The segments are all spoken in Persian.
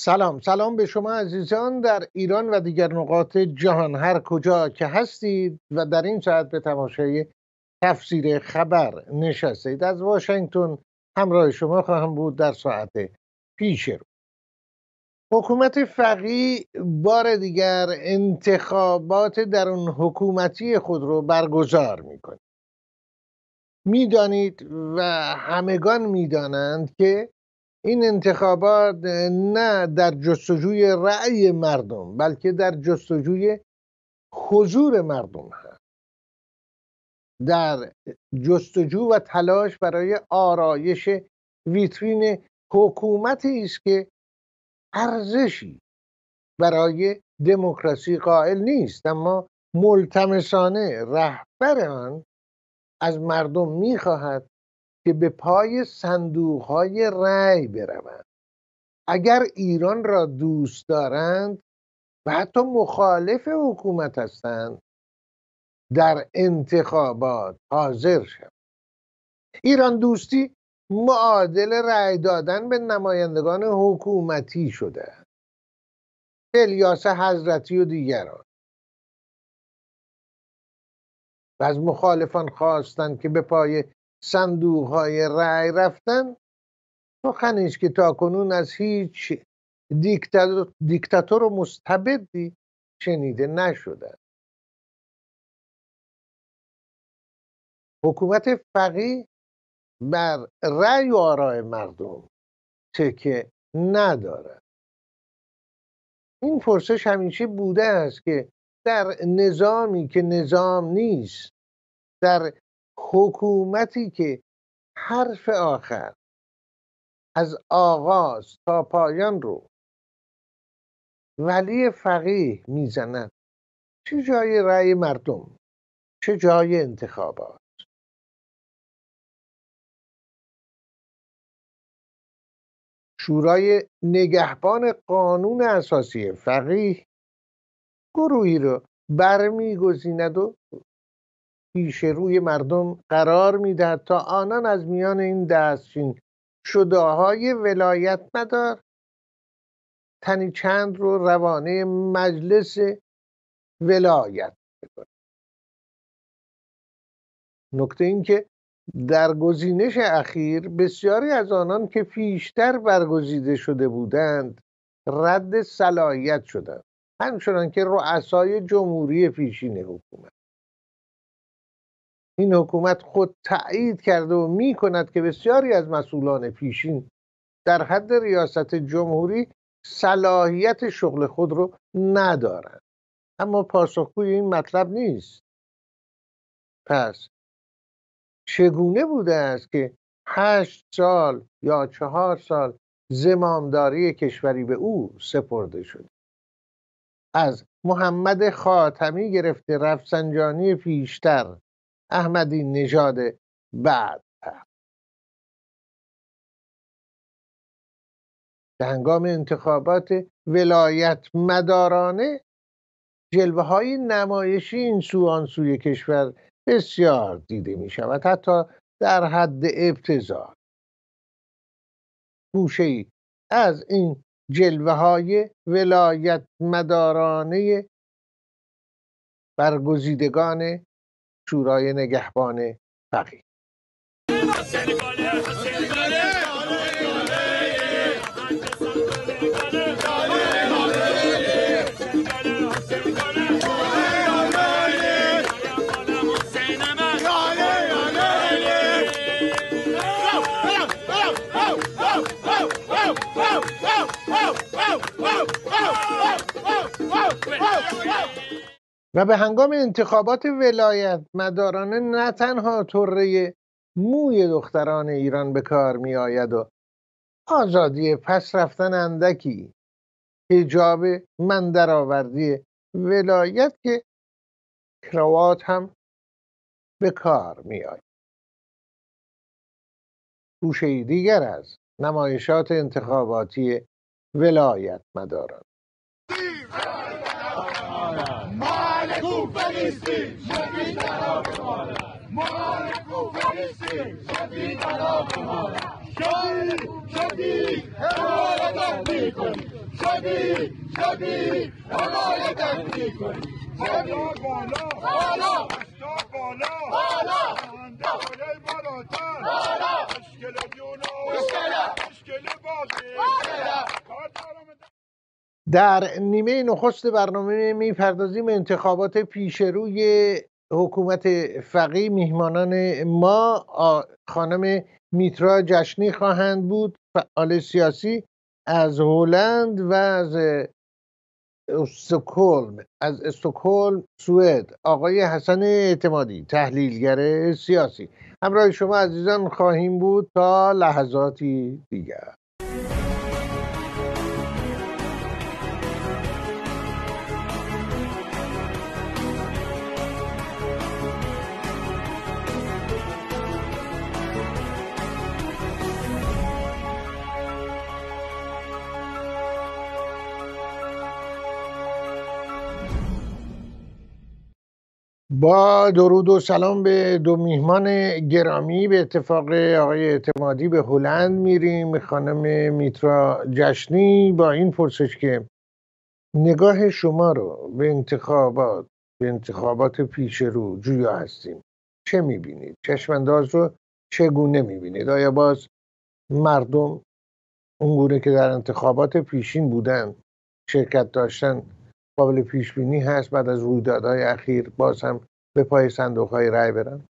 سلام به شما عزیزان در ایران و دیگر نقاط جهان، هر کجا که هستید و در این ساعت به تماشای تفسیر خبر نشستید. از واشنگتن همراه شما خواهم بود در ساعت پیش رو. حکومت فقیه بار دیگر انتخابات درون حکومتی خود رو برگزار میکنه. میدانید و همگان میدانند که این انتخابات نه در جستجوی رأی مردم بلکه در جستجوی حضور مردم هست، در جستجو و تلاش برای آرایش ویترین حکومتی است که ارزشی برای دموکراسی قائل نیست، اما ملتمسانه رهبر آن از مردم میخواهد که به پای صندوق‌های رأی بروند. اگر ایران را دوست دارند و حتی مخالف حکومت هستند، در انتخابات حاضر شوند. ایران دوستی معادل رأی دادن به نمایندگان حکومتی شده. الیاس حضرتی و دیگران و از مخالفان خواستند که به پای صندوق‌های رأی رفتن، سخنی است که تاکنون از هیچ دیکتاتور و مستبدی شنیده نشده. حکومت فقیه بر رأی و آراء مردم تکیه ندارد. این پرسش همیشه بوده است که در نظامی که نظام نیست، در حکومتی که حرف آخر از آغاز تا پایان رو ولی فقیه میزند، چه جای رأی مردم، چه جای انتخابات؟ شورای نگهبان قانون اساسی فقیه گروهی رو برمیگزیند و پیش روی مردم قرار میدهد تا آنان از میان این دستچین شده‌های ولایت مدار تنی چند رو روانه مجلس ولایت بکنند. نکته این که در گزینش اخیر بسیاری از آنان که پیشتر برگزیده شده بودند رد صلاحیت شدند، همچنان که رؤسای جمهوری پیشین حکومت. این حکومت خود تأیید کرده و می کند که بسیاری از مسئولان پیشین در حد ریاست جمهوری صلاحیت شغل خود رو ندارند، اما پاسخگوی این مطلب نیست. پس چگونه بوده است که 8 سال یا 4 سال زمامداری کشوری به او سپرده شده؟ از محمد خاتمی گرفته رفسنجانی پیشتر، احمدی نژاد بعدتر. در هنگام انتخابات ولایت مدارانه جلوه های نمایشی این سو آن سوی کشور بسیار دیده می شود، حتی در حد ابتذال. گوشه‌ای از این جلوه های ولایت مدارانه برگزیدگان شورای نگهبان فقیه. و به هنگام انتخابات ولایت مدارانه نه تنها طره موی دختران ایران به کار می آید و آزادی پس رفتن اندکی، حجاب من درآوردی ولایت، که کراوات هم به کار می آید. گوشه دیگر از نمایشات انتخاباتی ولایت مداران. شدی حمایتت میکنیم. بالا بالا بالا بالا بالا بالای بالاتر بالا مشکل جونو مشکل بازی. در نیمه نخست برنامه می‌پردازیم انتخابات پیشروی حکومت فقیه. میهمانان ما خانم میترا جشنی خواهند بود، فعال سیاسی از هلند و از استکهلم سوئد آقای حسن اعتمادی تحلیلگر سیاسی. همراه شما عزیزان خواهیم بود تا لحظاتی دیگر. با درود و سلام به دو میهمان گرامی، به اتفاق آقای اعتمادی به هلند میریم. خانم میترا جشنی با این پرسش که نگاه شما رو به انتخابات پیش رو جویا هستیم چه میبینید؟ چشمانداز رو چگونه میبینید؟ آیا باز مردم اونگونه که در انتخابات پیشین بودن شرکت داشتن قابل پیش بینی هست بعد از رویدادهای اخیر باز هم به پای صندوق‌های رای برن؟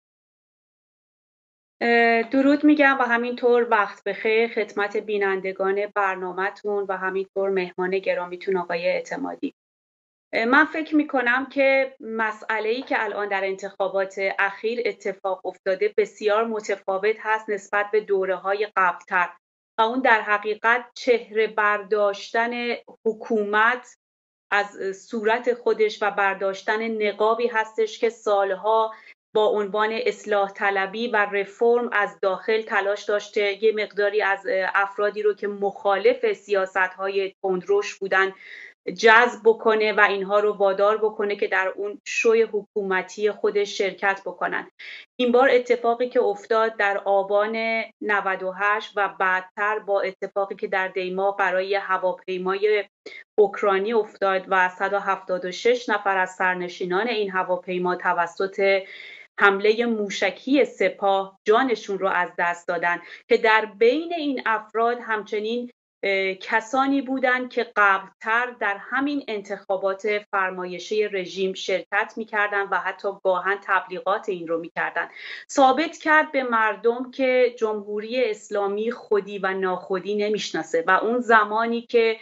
درود میگم و همینطور وقت بخیر خدمت بینندگان برنامه‌تون و همینطور مهمان گرامیتون آقای اعتمادی. من فکر میکنم که مسئله‌ای که الان در انتخابات اخیر اتفاق افتاده بسیار متفاوت هست نسبت به دوره‌های قبل‌تر و اون در حقیقت چهره برداشتن حکومت از صورت خودش و برداشتن نقابی هستش که سالها با عنوان اصلاح طلبی و رفرم از داخل تلاش داشته یه مقداری از افرادی رو که مخالف سیاست‌های تندروش بودن جذب بکنه و اینها رو وادار بکنه که در اون شوی حکومتی خودش شرکت بکنن. این بار اتفاقی که افتاد در آبان 98 و بعدتر با اتفاقی که در دیماه برای هواپیمای اوکراینی افتاد و 176 نفر از سرنشینان این هواپیما توسط حمله موشکی سپاه جانشون رو از دست دادن که در بین این افراد همچنین کسانی بودند که قبلتر در همین انتخابات فرمایشی رژیم شرکت می‌کردند و حتی گاهن تبلیغات این رو می‌کردند. ثابت کرد به مردم که جمهوری اسلامی خودی و ناخودی نمی‌شناسه و اون زمانی که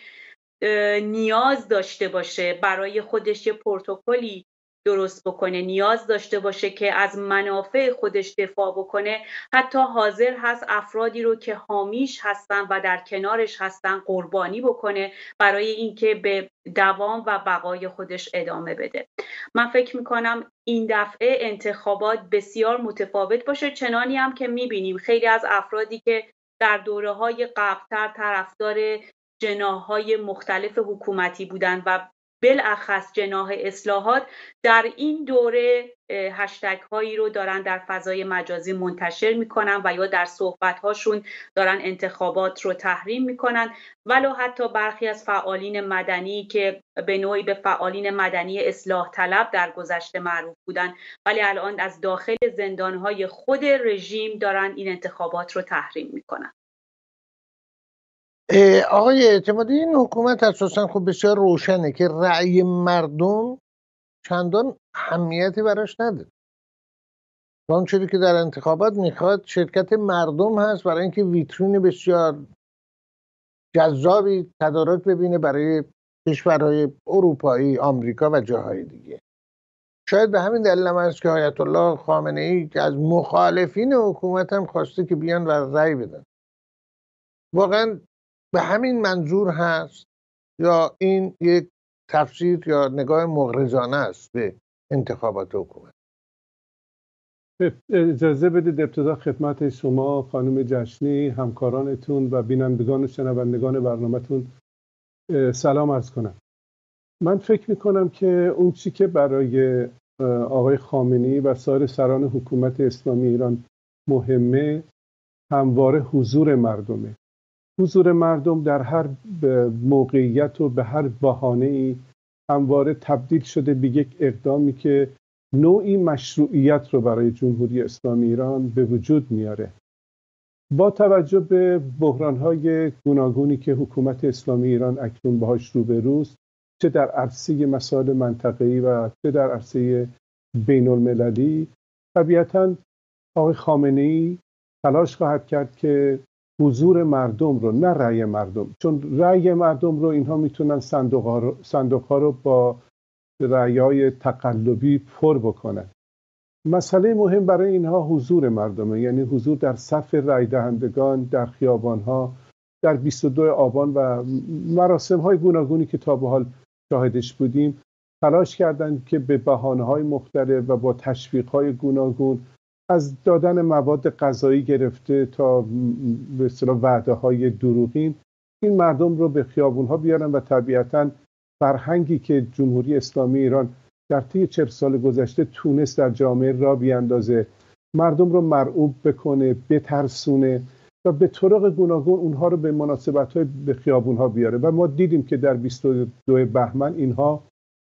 نیاز داشته باشه برای خودش یه پروتکلی درست بکنه، نیاز داشته باشه که از منافع خودش دفاع بکنه، حتی حاضر هست افرادی رو که حامیش هستن و در کنارش هستن قربانی بکنه برای اینکه به دوام و بقای خودش ادامه بده. من فکر میکنم این دفعه انتخابات بسیار متفاوت باشه، چنانی هم که میبینیم خیلی از افرادی که در دوره‌های قبل‌تر طرفدار جناح‌های مختلف حکومتی بودند و بالاخص جناح اصلاحات در این دوره هشتگ هایی رو دارن در فضای مجازی منتشر میکنن و یا در صحبت هاشون دارن انتخابات رو تحریم میکنن، ولو حتی برخی از فعالین مدنی که به نوعی به فعالین مدنی اصلاح طلب در گذشته معروف بودن ولی الان از داخل زندانهای خود رژیم دارن این انتخابات رو تحریم میکنن. آقای اعتمادی، این حکومت اساساً خب بسیار روشنه که رأی مردم چندان اهمیتی براش نداره. اون چیزی که در انتخابات میخواد شرکت مردم هست برای اینکه ویترین بسیار جذابی تدارک ببینه برای کشورهای اروپایی، آمریکا و جاهای دیگه. شاید به همین دلیل هم هست که آیت الله خامنه‌ای که از مخالفین حکومت هم خواسته که بیان و رأی بدن. واقعاً به همین منظور هست یا این یک تفسیر یا نگاه مغرضانه است به انتخابات حکومت؟ اجازه بدید ابتدا خدمت شما خانم جشنی، همکارانتون و بینندگان و شنوندگان برنامه‌تون سلام عرض کنم. من فکر میکنم که اون چی که برای آقای خامنه‌ای و سایر سران حکومت اسلامی ایران مهمه همواره حضور مردمه. حضور مردم در هر موقعیت و به هر بهانه‌ای همواره تبدیل شده به یک اقدامی که نوعی مشروعیت رو برای جمهوری اسلامی ایران به وجود میاره. با توجه به بحران‌های گوناگونی که حکومت اسلامی ایران اکنون باهاش روبروست، چه در عرصه مسائل منطقه‌ای و چه در عرصه بین‌المللی، طبیعتاً آقای خامنه‌ای تلاش خواهد کرد که حضور مردم رو، نه رأی مردم، چون رأی مردم رو اینها میتونن صندوق‌ها رو با رأی‌های تقلبی پر بکنن. مسئله مهم برای اینها حضور مردمه، یعنی حضور در صف رأی دهندگان در خیابان‌ها در 22 آبان و مراسم‌های گوناگونی که تا به حال شاهدش بودیم. تلاش کردند که به بهانه‌های مختلف و با تشویق‌های گوناگون، از دادن مواد غذایی گرفته تا به اصطلاح وعده‌های دروغین، این مردم رو به خیابون‌ها بیارن و طبیعتاً فرهنگی که جمهوری اسلامی ایران در طی 40 سال گذشته تونست در جامعه را بیاندازه، مردم رو مرعوب بکنه، بترسونه و به طرق گوناگون اونها رو به مناسبت‌های به خیابون‌ها بیاره. و ما دیدیم که در 22 بهمن اینها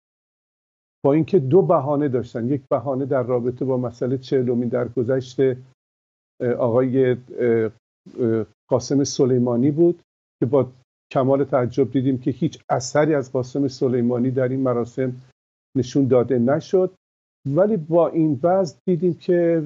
با اینکه دو بهانه داشتن، یک بهانه در رابطه با مسئله 40مین درگذشت آقای قاسم سلیمانی بود که با کمال تعجب دیدیم که هیچ اثری از قاسم سلیمانی در این مراسم نشون داده نشد، ولی با این وضع دیدیم که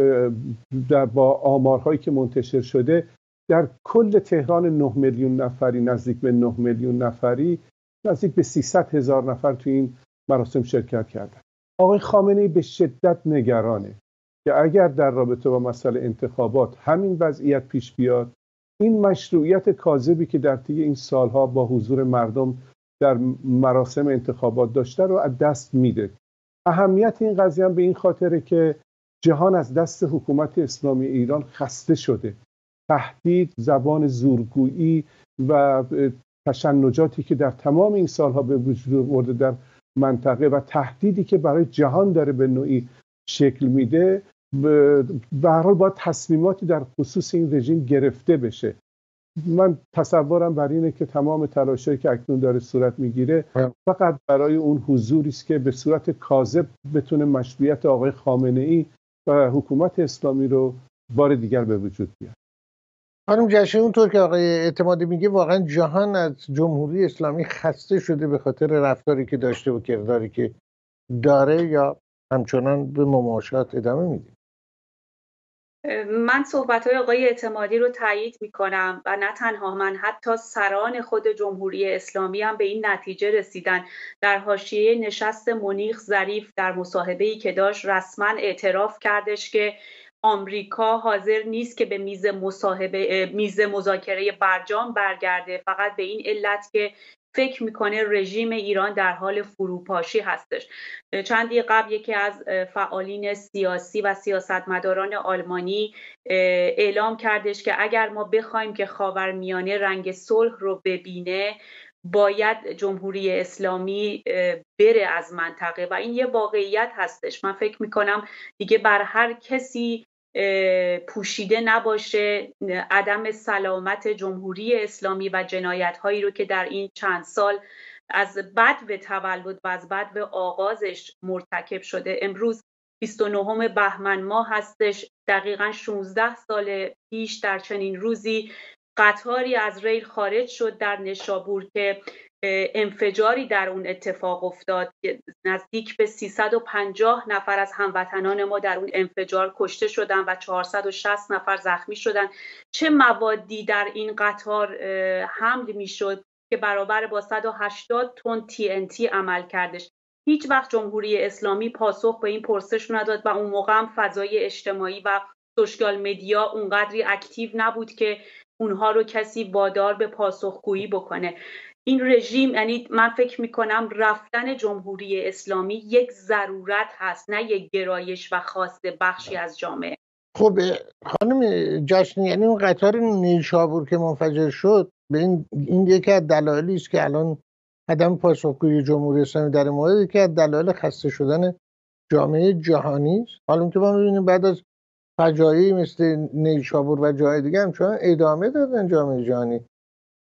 با آمارهایی که منتشر شده در کل تهران 9 میلیون نفری، نزدیک به 9 میلیون نفری، نزدیک به 300,000 نفر توی این مراسم شرکت کردن. آقای خامنه‌ای به شدت نگرانه که اگر در رابطه با مسئله انتخابات همین وضعیت پیش بیاد، این مشروعیت کاذبی که در طی این سالها با حضور مردم در مراسم انتخابات داشته رو از دست میده. اهمیت این قضیه هم به این خاطره که جهان از دست حکومت اسلامی ایران خسته شده. تهدید، زبان زورگویی و تشنجاتی که در تمام این سالها به وجود آورده در منطقه و تهدیدی که برای جهان داره به نوعی شکل میده، به هر حال باید تصمیماتی در خصوص این رژیم گرفته بشه. من تصورم بر اینه که تمام تلاشایی که اکنون داره صورت میگیره فقط برای اون حضوری است که به صورت کاذب بتونه مشروعیت آقای خامنه‌ای و حکومت اسلامی رو بار دیگر به وجود بیاره. خانم جشنی، اونطور که آقای اعتمادی میگه واقعا جهان از جمهوری اسلامی خسته شده به خاطر رفتاری که داشته و کرداری که داره، یا همچنان به مماشات ادامه میده؟ من صحبت‌های آقای اعتمادی رو تایید می‌کنم و نه تنها من، حتی سران خود جمهوری اسلامی هم به این نتیجه رسیدن. در حاشیه نشست منیخ ظریف در مصاحبه‌ای که داشت رسما اعتراف کردش که آمریکا حاضر نیست که به میز مذاکره برجام برگرده، فقط به این علت که فکر میکنه رژیم ایران در حال فروپاشی هستش. چندی قبل یکی از فعالین سیاسی و سیاستمداران آلمانی اعلام کردش که اگر ما بخوایم که خاورمیانه رنگ صلح رو ببینه، باید جمهوری اسلامی بره از منطقه و این یه واقعیت هستش. من فکر میکنم دیگه بر هر کسی پوشیده نباشه عدم سلامت جمهوری اسلامی و جنایت‌هایی رو که در این چند سال از بدو تولد و از بدو آغازش مرتکب شده. امروز 29 بهمن ماه هستش، دقیقاً 16 سال پیش در چنین روزی قطاری از ریل خارج شد در نشابور که انفجاری در اون اتفاق افتاد. نزدیک به 350 نفر از هموطنان ما در اون انفجار کشته شدن و 460 نفر زخمی شدن. چه موادی در این قطار حمل میشد که برابر با 180 تن TNT عمل کردش؟ هیچ وقت جمهوری اسلامی پاسخ به این پرسش نداد و اون موقع هم فضای اجتماعی و سوشیال مدیا اونقدری اکتیو نبود که اونها رو کسی وادار به پاسخگویی بکنه. این رژیم، یعنی من فکر میکنم رفتن جمهوری اسلامی یک ضرورت هست، نه یک گرایش و خواست بخشی از جامعه. خب خانم جشنی، یعنی اون قطار نیشابور که منفجر شد به این یکی از دلایلی است که الان عدم پاسخگویی جمهوری اسلامی در این مورد یکی از دلایل خسته شدن جامعه جهانی است. حالا که ما می‌بینیم بعد از فجایعی مثل نیشابور و جای دیگه همچنان ادامه دادن جامعه جهانی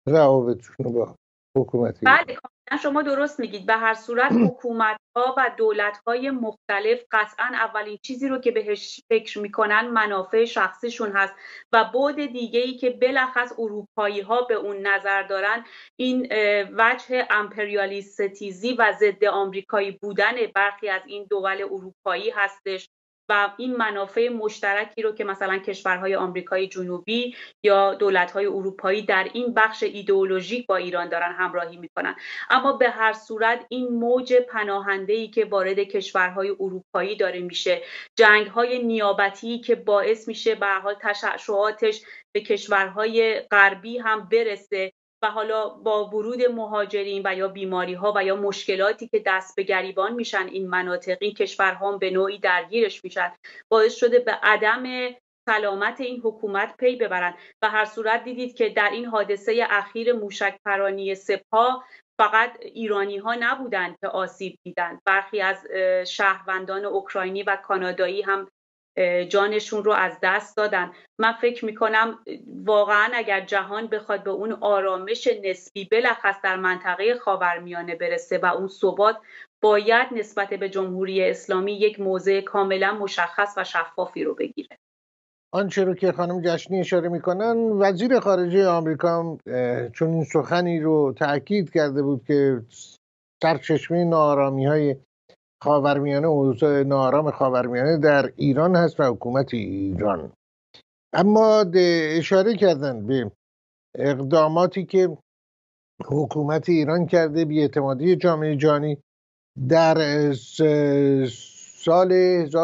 روابطشون رو با حکومت ایران. بله کاملا شما درست میگید. به هر صورت حکومت‌ها و دولت‌های مختلف قطعا اولین چیزی رو که بهش فکر میکنن منافع شخصیشون هست و بعد دیگه‌ای که بلخص اروپایی‌ها به اون نظر دارن این وجه امپریالیست ستیزی و ضد آمریکایی بودن برخی از این دول اروپایی هستش و این منافع مشترکی رو که مثلا کشورهای آمریکای جنوبی یا دولت‌های اروپایی در این بخش ایدئولوژیک با ایران دارن همراهی میکنن. اما به هر صورت این موج پناهنده‌ای که وارد کشورهای اروپایی داره میشه، جنگ‌های نیابتی که باعث میشه به هر حال تشعشعاتش به کشورهای غربی هم برسه و حالا با ورود مهاجرین و یا بیماری‌ها و یا مشکلاتی که دست به گریبان میشن این مناطق، این کشورها به نوعی درگیرش میشن، باعث شده به عدم سلامت این حکومت پی ببرن. و هر صورت دیدید که در این حادثه اخیر موشک‌پرانی سپاه فقط ایرانی ها نبودند که آسیب دیدند، برخی از شهروندان اوکراینی و کانادایی هم جانشون رو از دست دادن. من فکر میکنم واقعا اگر جهان بخواد به اون آرامش نسبی بلخص در منطقه خاورمیانه برسه و اون ثبات، باید نسبت به جمهوری اسلامی یک موضع کاملا مشخص و شفافی رو بگیره. آنچه رو که خانم جشنی اشاره میکنن، وزیر خارجه آمریکا چون این سخنی رو تأکید کرده بود که سرچشمه ناآرامی‌های خاورمیانه، اوضاع ناآرام خاورمیانه در ایران هست و حکومت ایران. اما اشاره کردن به اقداماتی که حکومت ایران کرده، بی‌اعتمادی جامعه جهانی در سال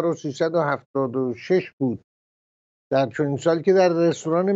1376 بود، در چنین سال که در رستوران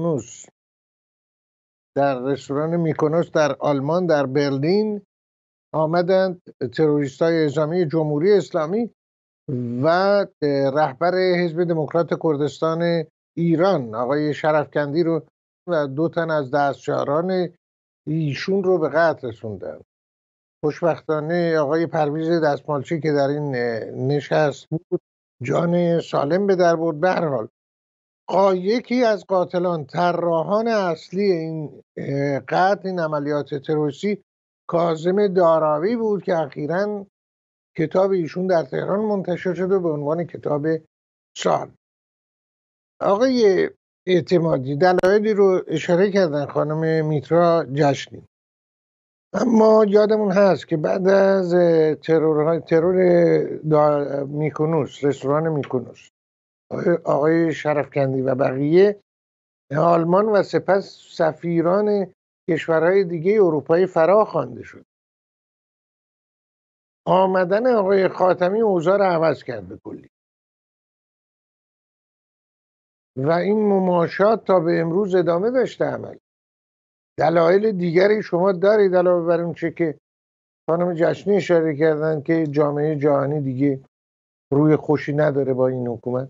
میکونوس در آلمان در برلین آمدند تروریستای نظامی جمهوری اسلامی و رهبر حزب دموکرات کردستان ایران آقای شرفکندی رو و 2 تن از دستیاران ایشون رو به قتل رسوندند. خوشبختانه آقای پرویز دستمالچی که در این نشست بود جان سالم به در برد. به هر حال یکی از قاتلان، طراحان اصلی این قتل، این عملیات تروریستی، کاظم داراوی بود که اخیراً کتاب ایشون در تهران منتشر شده به عنوان کتاب سال. آقای اعتمادی دلایلی رو اشاره کردن خانم میترا جشنی، اما یادمون هست که بعد از ترور میکونوس، رستوران میکونوس، آقای شرفکندی و بقیه آلمان و سپس سفیران کشورهای دیگه اروپایی فرا خوانده شد. آمدن آقای خاتمی اوضاع رو عوض کرد به کلی و این مماشات تا به امروز ادامه داشته عمل. دلایل دیگری شما دارید علاوه بر اون چه که خانم جشنی اشاره کردن که جامعه جهانی دیگه روی خوشی نداره با این حکومت؟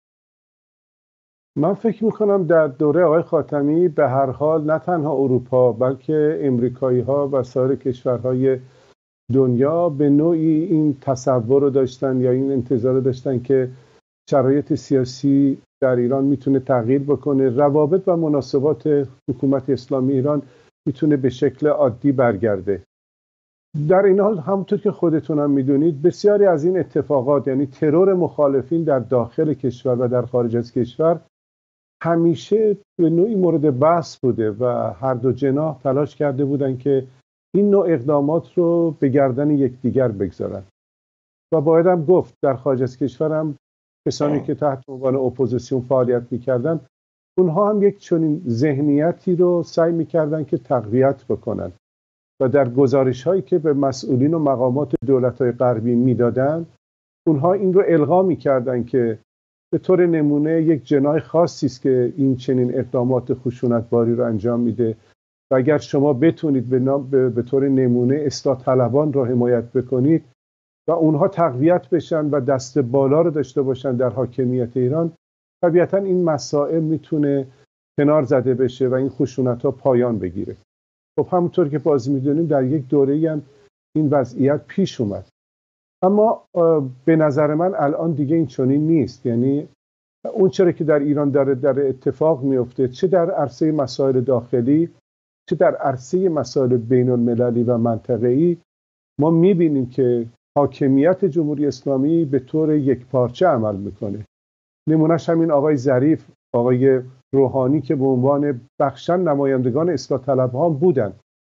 من فکر میکنم در دوره آقای خاتمی به هر حال نه تنها اروپا بلکه امریکایی ها و سایر کشورهای دنیا به نوعی این تصور رو داشتن یا این انتظار رو داشتن که شرایط سیاسی در ایران میتونه تغییر بکنه، روابط و مناسبات حکومت اسلامی ایران میتونه به شکل عادی برگرده. در این حال همونطور که خودتون هم میدونید بسیاری از این اتفاقات، یعنی ترور مخالفین در داخل کشور و در خارج از کشور، همیشه به نوعی مورد بحث بوده و هر دو جناح تلاش کرده بودن که این نوع اقدامات رو به گردن یکدیگر بگذارن. و باید هم گفت در خارج از کشور هم کسانی که تحت عنوان اپوزیسیون فعالیت میکردن، اونها هم یک چنین ذهنیتی رو سعی میکردن که تقویت بکنن و در گزارش هایی که به مسئولین و مقامات دولت های غربی میدادن، اونها این رو القا میکردن که به طور نمونه یک جناح خاصی است که این چنین اقدامات خشونتباری رو انجام میده و اگر شما بتونید به طور نمونه اصلاح طلبان را حمایت بکنید و اونها تقویت بشن و دست بالا رو داشته باشن در حاکمیت ایران، طبیعتا این مسائل میتونه کنار زده بشه و این خشونت ها پایان بگیره. خب همونطور که بازی میدونیم در یک دوره‌ای هم این وضعیت پیش اومد، اما به نظر من الان دیگه این چنین نیست. یعنی اون چرا که در ایران در اتفاق میفته، چه در عرصه مسائل داخلی چه در عرصه مسائل بین المللی و منطقه‌ای ما می‌بینیم که حاکمیت جمهوری اسلامی به طور یکپارچه عمل میکنه. نمونهش همین آقای ظریف، آقای روحانی که به عنوان بخشن نمایندگان اصلاح طلب‌ها بودن،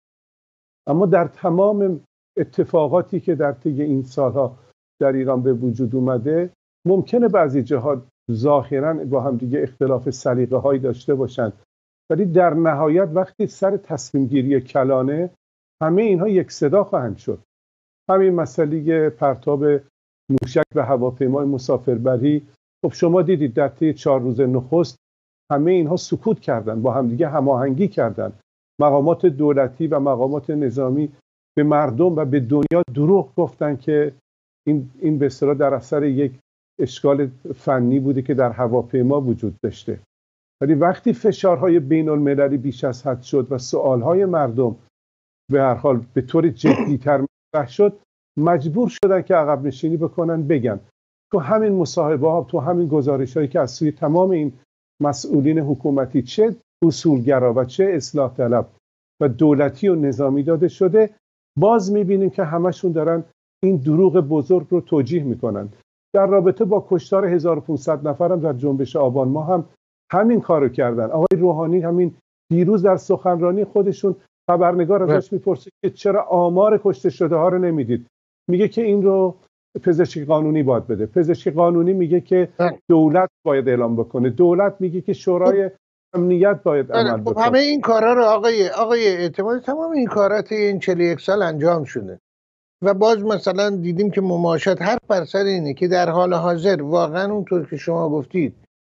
اما در تمام اتفاقاتی که در طی این سالها در ایران به وجود اومده ممکنه بعضی جاها ظاهراً با هم دیگه اختلاف سلیقه‌هایی داشته باشند، ولی در نهایت وقتی سر تصمیم گیری کلانه همه اینها یک صدا خواهند شد. همین مسئله پرتاب موشک و هواپیمای مسافربری، خب شما دیدید در طی 4 روز نخست همه اینها سکوت کردند، با همدیگه هماهنگی کردند. مقامات دولتی و مقامات نظامی به مردم و به دنیا دروغ گفتن که این به اصطلاح در اثر یک اشکال فنی بوده که در هواپیما وجود داشته. ولی وقتی فشارهای بین المللی بیش از حد شد و سوالهای مردم به هر حال به طور جدی‌تر مطرح شد، مجبور شدن که عقب نشینی بکنن، بگن تو همین مصاحبه ها، تو همین گزارش هایی که از سوی تمام این مسئولین حکومتی، چه اصولگرا و چه اصلاح طلب و دولتی و نظامی داده شده، باز میبینیم که همشون دارن این دروغ بزرگ رو توجیه میکنن. در رابطه با کشتار 1500 نفرم در جنبش آبان ما هم همین کارو کردن. آقای روحانی همین دیروز در سخنرانی خودشون خبرنگار ازش میپرسه که چرا آمار کشته شده ها رو نمیدید. میگه که این رو پزشکی قانونی باید بده. پزشکی قانونی میگه که دولت باید اعلام بکنه. دولت میگه که شورای امنیت باید عمل بکنه. همه این کارا رو آقای اعتمادی، تمام این کارا طی این 41 سال انجام شده و باز مثلا دیدیم که مماشات حرف بر سر اینه که در حال حاضر واقعا اونطور که شما گفتید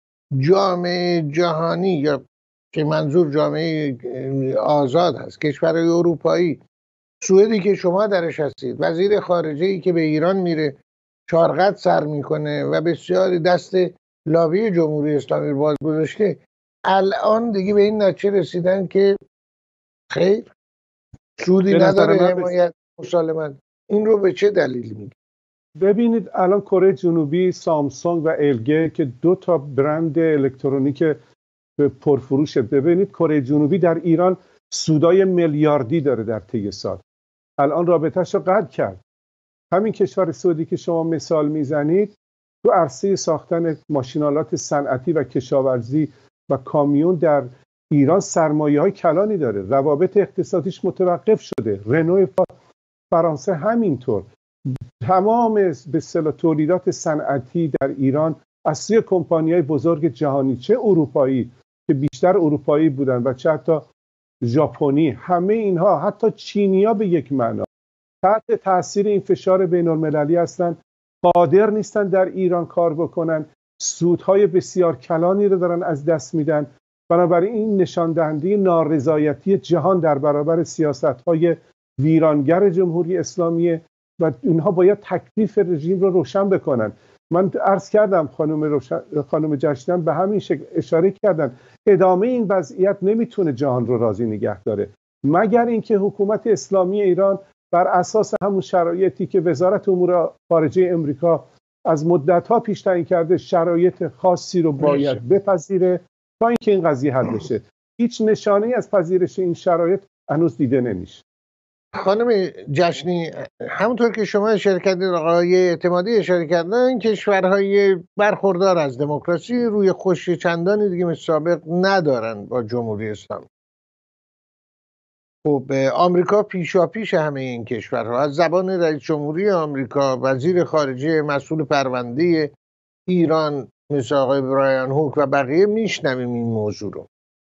جامعه جهانی، یا که منظور جامعه آزاد هست، کشورهای اروپایی، سوئدی که شما درش هستید، وزیر خارجه‌ای که به ایران میره چارقد سر میکنه و بسیاری دست لابی جمهوری اسلامی رو باز گذاشته، الان دیگه به این نتیجه رسیدن که خیر، سودی نداره حمایت مسالمت. این رو به چه دلیلی میگه؟ ببینید الان کره جنوبی سامسونگ و الگه که 2 تا برند الکترونیک پرفروشه، ببینید کره جنوبی در ایران سودای میلیاردی داره در طی سال. الان رابطه‌اش رو قطع کرد. همین کشور سعودی که شما مثال میزنید تو عرصه ساختن ماشینالات صنعتی و کشاورزی و کامیون در ایران سرمایه‌های کلانی داره. روابط اقتصادیش متوقف شده. رنو فرانسه همینطور. تمام به اصطلاح تولیدات صنعتی در ایران از سوی کمپانی‌های بزرگ جهانی، چه اروپایی که بیشتر اروپایی بودن و چه حتی ژاپنی، همه اینها، حتی چینی‌ها به یک معنا تحت تاثیر این فشار بین‌المللی هستن، قادر نیستن در ایران کار بکنن، سودهای بسیار کلانی رو دارن از دست میدن. بنابراین این نشان دهنده نارضایتی جهان در برابر سیاست‌های ویرانگر جمهوری اسلامی و اینها باید تکلیف رژیم رو روشن بکنن. من عرض کردم خانم جشنی به همین شکل اشاره کردن، ادامه این وضعیت نمیتونه جهان رو راضی نگه داره مگر اینکه حکومت اسلامی ایران بر اساس همون شرایطی که وزارت امور خارجه امریکا از مدت‌ها پیش تعیین کرده، شرایط خاصی رو باید بپذیره تا اینکه این قضیه حل بشه. هیچ نشانه‌ای از پذیرش این شرایط هنوز دیده نمیشه. خانم جشنی، همونطور که شما اشاره کردید، آقای اعتمادی اشاره کردن، کشورهای برخوردار از دموکراسی روی خوشی چندانی دیگه مثل سابق ندارن با جمهوری اسلامی. خب آمریکا پیشاپیش همه این کشورها، از زبان رئیس جمهوری آمریکا، وزیر خارجه مسئول پرونده ایران مثل آقای برایان هوک و بقیه میشنویم این موضوع رو.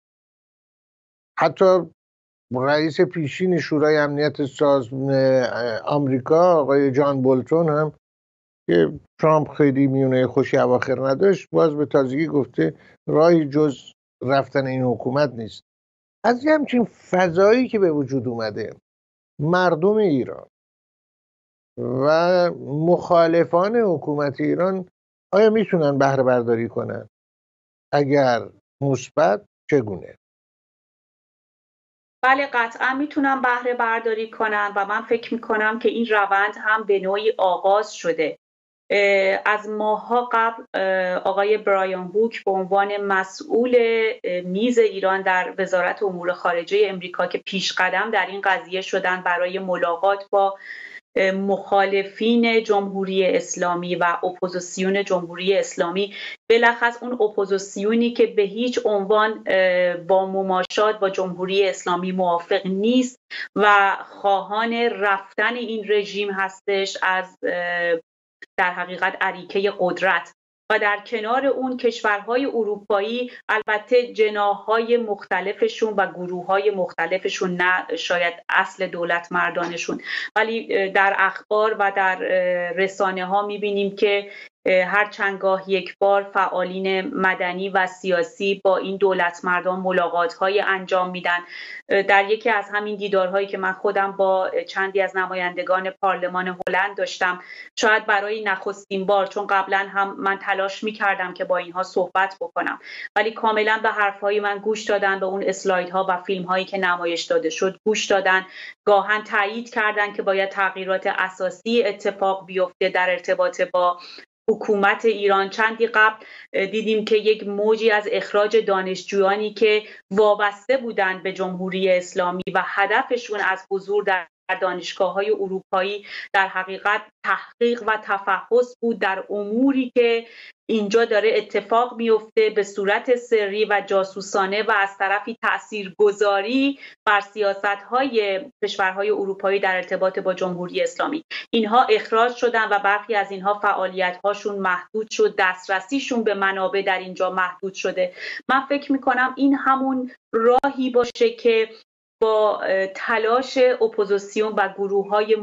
حتی رئیس پیشین شورای امنیت آمریکا آقای جان بولتون هم که ترامپ خیلی میونه خوشی اواخر نداشت، باز به تازگی گفته راهی جز رفتن این حکومت نیست. از همچین فضایی که به وجود اومده، مردم ایران و مخالفان حکومت ایران آیا میتونن بهره برداری کنن؟ اگر مثبت، چگونه؟ بله، قطعا میتونم بهره برداری کنم و من فکر میکنم که این روند هم به نوعی آغاز شده از ماه‌ها قبل آقای برایان هوک به عنوان مسئول میز ایران در وزارت امور خارجه امریکا که پیشقدم در این قضیه شدن برای ملاقات با مخالفین جمهوری اسلامی و اپوزیسیون جمهوری اسلامی، بلخص اون اپوزیسیونی که به هیچ عنوان با مماشات با جمهوری اسلامی موافق نیست و خواهان رفتن این رژیم هستش از در حقیقت اریکه قدرت، و در کنار اون کشورهای اروپایی، البته جناح‌های مختلفشون و گروه‌های مختلفشون، نه شاید اصل دولت مردانشون، ولی در اخبار و در رسانه ها می‌بینیم که هر چندگاه یک بار فعالین مدنی و سیاسی با این دولت مردان ملاقات‌های انجام میدن. در یکی از همین دیدارهایی که من خودم با چندی از نمایندگان پارلمان هلند داشتم، شاید برای نخستین بار، چون قبلا هم من تلاش می‌کردم که با اینها صحبت بکنم، ولی کاملا به حرفهای من گوش دادن، به اون اسلایدها و فیلم‌هایی که نمایش داده شد گوش دادن، گاهن تایید کردن که باید تغییرات اساسی اتفاق بیفته در ارتباط با حکومت ایران. چندی قبل دیدیم که یک موجی از اخراج دانشجویانی که وابسته بودند به جمهوری اسلامی و هدفشون از حضور در دانشگاه‌های اروپایی در حقیقت تحقیق و تفحص بود در اموری که اینجا داره اتفاق میفته به صورت سری و جاسوسانه و از طرفی تاثیرگذاری بر سیاست‌های کشورهای اروپایی در ارتباط با جمهوری اسلامی. اینها اخراج شدن و برخی از اینها فعالیت‌هاشون محدود شد، دسترسیشون به منابع در اینجا محدود شده. من فکر می‌کنم این همون راهی باشه که با تلاش اپوزیسیون و گروه‌های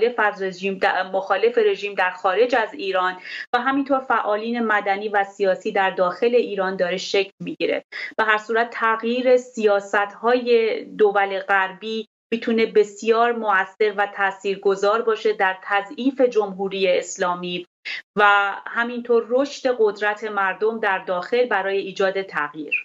مخالف رژیم در خارج از ایران و همینطور فعالین مدنی و سیاسی در داخل ایران داره شکل میگیره. به هر صورت تغییر سیاست‌های دول غربی میتونه بسیار مؤثر و تاثیرگذار باشه در تضعیف جمهوری اسلامی و همینطور رشد قدرت مردم در داخل برای ایجاد تغییر.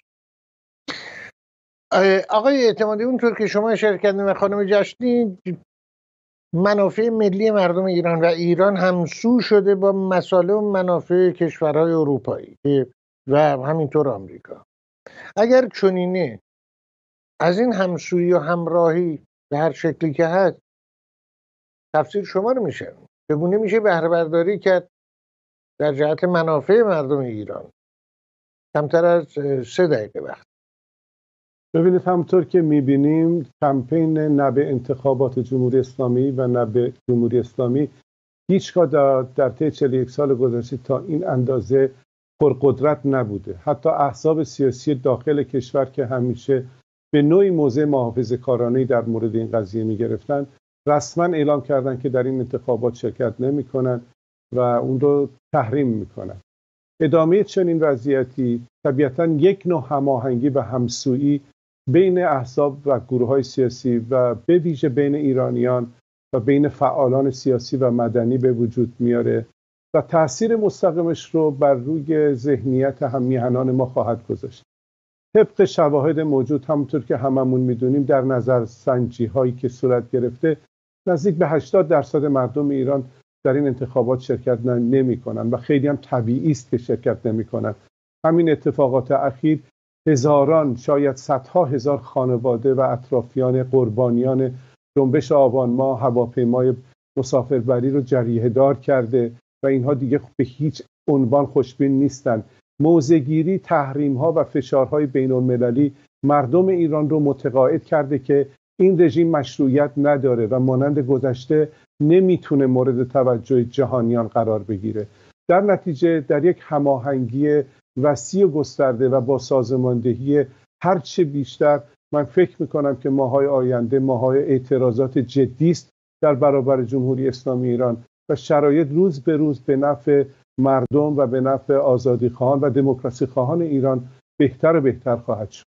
آقای اعتمادی، اونطور که شما اشاره کردین و خانم جشنی، منافع ملی مردم ایران و ایران همسو شده با مصالح و منافع کشورهای اروپایی و همینطور آمریکا. اگر چنینه از این همسویی و همراهی به هر شکلی که هست تفسیر شما رو میشه، چگونه میشه بهره برداری کرد در جهت منافع مردم ایران؟ کمتر از 3 دقیقه وقت. ببینید، همونطور که میبینیم کمپین نه به انتخابات جمهوری اسلامی و نه به جمهوری اسلامی هیچگاه در طی 41 سال گذشته تا این اندازه پرقدرت نبوده. حتی احزاب سیاسی داخل کشور که همیشه به نوعی موضع محافظه‌کارانه‌ای در مورد این قضیه میگرفتن، رسما اعلام کردن که در این انتخابات شرکت نمی‌کنن و اون رو تحریم می‌کنن. ادامه چنین وضعیتی طبیعتاً یک نوع هماهنگی و همسویی بین احزاب و گروه‌های سیاسی و به ویژه بین ایرانیان و بین فعالان سیاسی و مدنی به وجود میاره و تأثیر مستقیمش رو بر روی ذهنیت هم میهنان ما خواهد گذاشت. طبق شواهد موجود، همونطور که هممون میدونیم، در نظرسنجی هایی که صورت گرفته نزدیک به 80% مردم ایران در این انتخابات شرکت نمی‌کنند و خیلی هم طبیعی است که شرکت نمی‌کنند. همین اتفاقات اخیر هزاران، شاید صدها هزار خانواده و اطرافیان قربانیان جنبش آبان ماه هواپیمای مسافربری رو جریحه‌دار کرده و اینها دیگه به هیچ عنوان خوشبین نیستند. موضع‌گیری، تحریم‌ها و فشارهای بین‌المللی مردم ایران رو متقاعد کرده که این رژیم مشروعیت نداره و مانند گذشته نمیتونه مورد توجه جهانیان قرار بگیره. در نتیجه در یک هماهنگی وسیع و گسترده و با سازماندهی هرچه بیشتر، من فکر میکنم که ماهای آینده ماهای اعتراضات جدی است در برابر جمهوری اسلامی ایران و شرایط روز به روز به نفع مردم و به نفع آزادیخواهان و دموکراسی خواهان ایران بهتر و بهتر خواهد شد.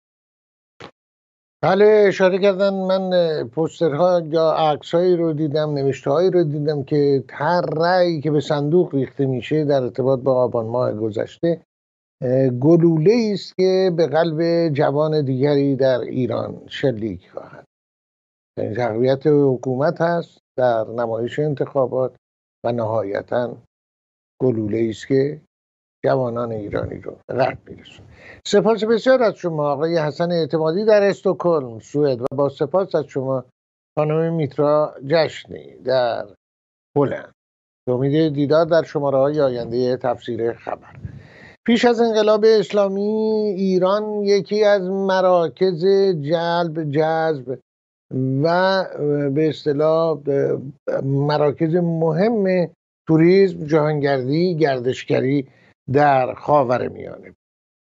بله، اشاره کردن. من پوسترها یا عکس‌هایی رو دیدم، نوشته‌هایی رو دیدم که هر رأیی که به صندوق ریخته میشه در ارتباط با آبان ماه گذشته گلوله‌ای است که به قلب جوان دیگری در ایران شلیک خواهد. یعنی تقویت حکومت هست در نمایش انتخابات و نهایتاً گلوله است که جوانان ایرانی رو غرب میرسونه. سپاس بسیار از شما آقای حسن اعتمادی در استکهلم سوئد و با سپاس از شما خانم میترا جشنی در هلند. امید دیدار در شماره‌های آینده تفسیر خبر. پیش از انقلاب اسلامی ایران یکی از مراکز جذب و به اصطلاح مراکز مهم توریسم، جهانگردی، گردشگری در خاورمیانه.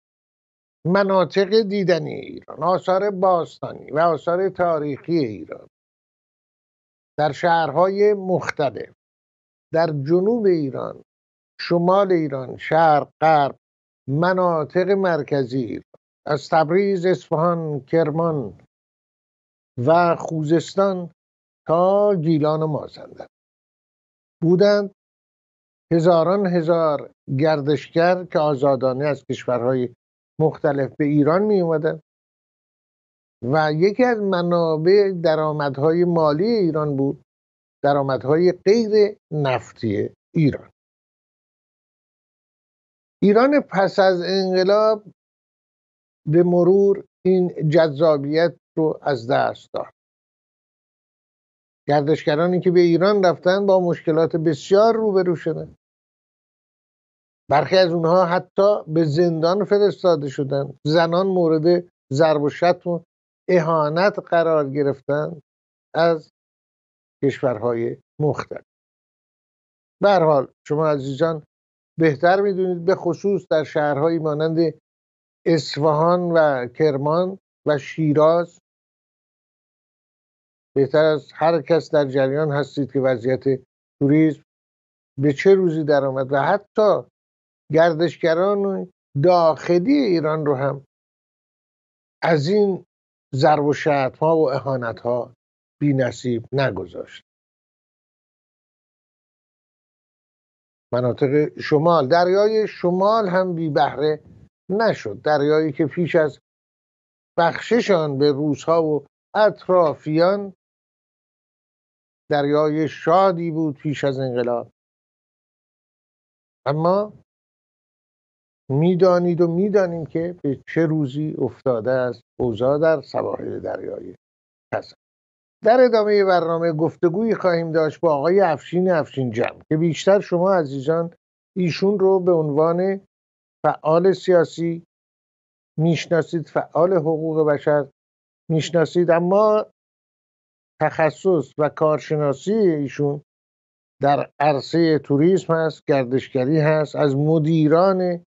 مناطق دیدنی ایران، آثار باستانی و آثار تاریخی ایران در شهرهای مختلف در جنوب ایران، شمال ایران، شرق، غرب، مناطق مرکزی ایران از تبریز، اصفهان، کرمان و خوزستان تا گیلان و مازندران بودند. هزاران هزار گردشگر که آزادانه از کشورهای مختلف به ایران می اومدن و یکی از منابع درآمدهای مالی ایران بود درآمدهای غیر نفتی ایران. ایران پس از انقلاب به مرور این جذابیت رو از دست داد. گردشگرانی که به ایران رفتن با مشکلات بسیار روبرو شدن. برخی از اونها حتی به زندان فرستاده شدن. زنان مورد ضرب و شتم و اهانت قرار گرفتن از کشورهای مختلف. به هر حال شما عزیزان بهتر میدونید، به خصوص در شهرهایی مانند اصفهان و کرمان و شیراز بهتر از هر کس در جریان هستید که وضعیت توریسم به چه روزی در آمد و حتی گردشگران داخلی ایران رو هم از این ضرب و شتم‌ها و اهانت‌ها بی نصیب نگذاشت. مناطق شمال، دریای شمال هم بی بهره نشد. دریایی که پیش از بخششان به روس‌ها و اطرافیان دریای شادی بود پیش از انقلاب، اما میدانید و میدانیم که به چه روزی افتاده است اوضاع در سواحل دریای خزر. در ادامه برنامه گفتگویی خواهیم داشت با آقای افشین‌جمع که بیشتر شما عزیزان ایشون رو به عنوان فعال سیاسی میشناسید، فعال حقوق بشر میشناسید، اما تخصص و کارشناسی ایشون در عرصه توریسم هست، گردشگری هست. از مدیران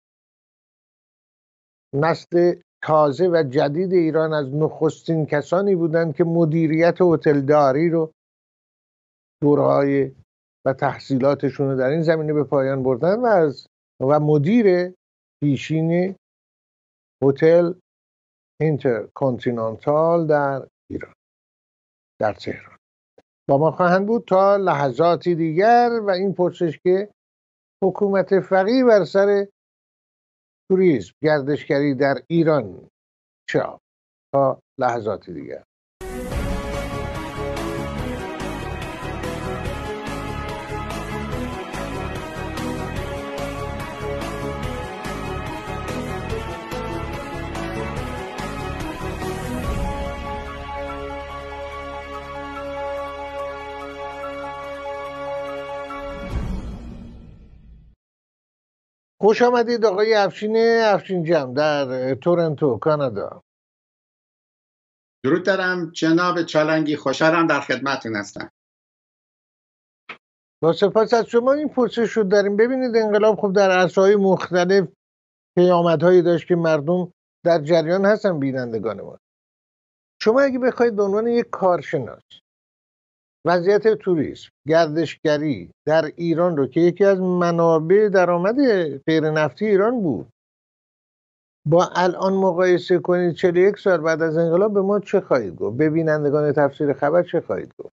نسل تازه و جدید ایران، از نخستین کسانی بودند که مدیریت هتلداری رو دوره‌های و تحصیلاتشون رو در این زمینه به پایان بردن و مدیر پیشین هتل اینترکانتینانتال در ایران، در تهران با ما خواهند بود تا لحظاتی دیگر و این پرسش که حکومت فقیه بر سر توریسم، گردشگری در ایران چه؟ تا لحظاتی دیگر. خوش آمدید آقای افشین‌جمع در تورنتو، کانادا. درود دارم جناب چالنگی، خوشحالم در خدمتتون هستم. با سپاس از شما. این پرسش رو داریم. ببینید انقلاب خب در عرصه‌های مختلف پیامدهایی داشت که مردم در جریان هستن، بینندگان ما. شما اگه بخواید به عنوان یک کارشناس وضعیت توریسم، گردشگری در ایران رو که یکی از منابع درآمد غیر نفتی ایران بود با الان مقایسه کنید 41 سال بعد از انقلاب، به ما چه خواهید گفت؟ به بینندگان تفسیر خبر چه خواهید گفت؟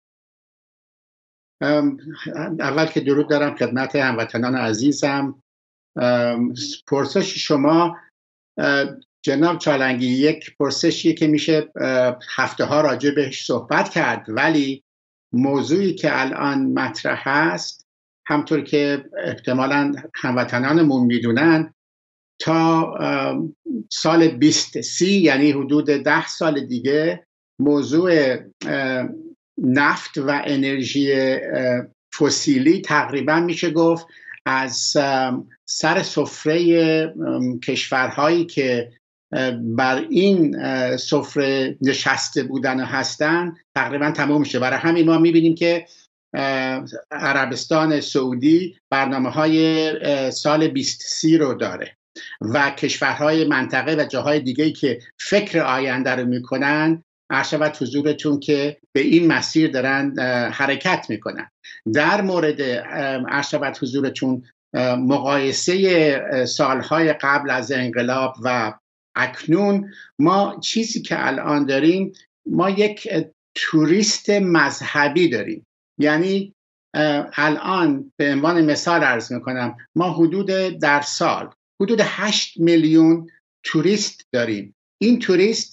اول که درود دارم خدمت هموطنان عزیزم. پرسش شما جناب چالنگی یک پرسشیه که میشه هفته ها راجع بهش صحبت کرد، ولی موضوعی که الان مطرح هست همطور که احتمالاً هموطنانمون میدونن تا سال 2030 یعنی حدود 10 سال دیگه موضوع نفت و انرژی فسیلی تقریبا میشه گفت از سر سفره کشورهایی که بر این سفره نشسته بودن و هستن تقریبا تمام میشه. برای همین ما میبینیم که عربستان سعودی برنامه‌های سال 2030 رو داره و کشورهای منطقه و جاهای دیگه‌ای که فکر آینده رو میکنن عرض شود حضورتون که به این مسیر دارن حرکت میکنن. در مورد عرض شود حضورتون مقایسه سالهای قبل از انقلاب و اکنون، ما چیزی که الان داریم، ما یک توریست مذهبی داریم. یعنی الان به عنوان مثال عرض میکنم ما در سال حدود 8 میلیون توریست داریم. این توریست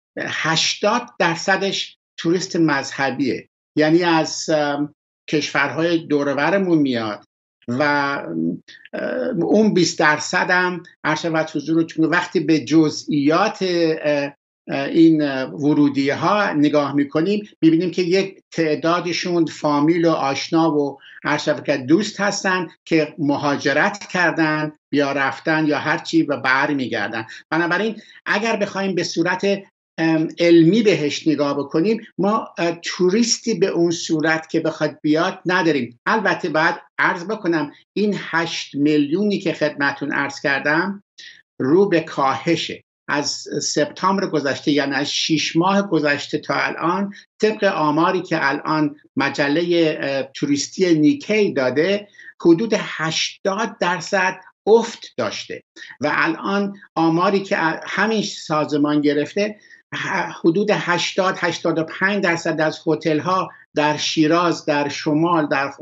80% توریست مذهبیه، یعنی از کشورهای دور و برمون میاد و اون 20% هم عرض شود حضورتون وقتی به جزئیات این ورودی ها نگاه میکنیم میبینیم که یک تعدادشون فامیل و آشنا و عرض شود که دوست هستن که مهاجرت کردن یا رفتن یا هرچی و برمیگردن. بنابراین اگر بخوایم به صورت علمی بهش نگاه بکنیم ما توریستی به اون صورت که بخواد بیاد نداریم. البته بعد عرض بکنم این 8 میلیونی که خدمتون عرض کردم رو به کاهشه. از سپتامبر گذشته یعنی از 6 ماه گذشته تا الان طبق آماری که الان مجله توریستی نیکی داده حدود 80% افت داشته و الان آماری که همین سازمان گرفته حدود 80-85% از هتل ها در شیراز، در شمال، در